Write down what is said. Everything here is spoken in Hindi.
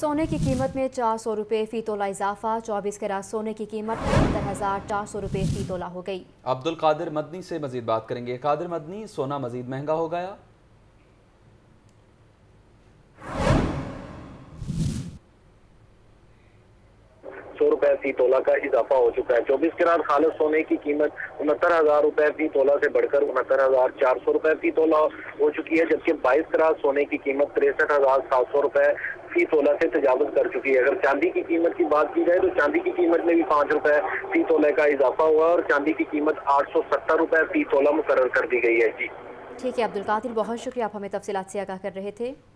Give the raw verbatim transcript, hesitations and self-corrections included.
सोने की कीमत में चार सौ रुपये फी तोला इजाफा। चौबीस कैरात सोने की कीमत उनहत्तर हजार चार सौ रुपये फी तोला हो गई। अब्दुल कादिर मदनी से मजीद बात करेंगे। कादिर मदनी, सोना मजीद महंगा हो गया? सौ रुपए फी तोला का इजाफा हो चुका है। चौबीस कैरात खालिस सोने की कीमत उनहत्तर हजार रुपए फी तोला से बढ़कर उनहत्तर हजार चार सौ रुपए फी तोला हो चुकी है, जबकि बाईस कैरात सोने की कीमत तिरसठ हजार सात सौ रुपए फी तोला से तजावुज कर चुकी है। अगर चांदी की कीमत की बात की जाए तो चांदी की कीमत में भी पाँच रुपए फी तोले का इजाफा हुआ और चांदी की कीमत आठ सौ सत्तर रुपए फी तोला मुकर्रर कर दी गई है। जी ठीक है अब्दुल कादिर, बहुत शुक्रिया, आप हमें तफसीलात से आगाह कर रहे थे।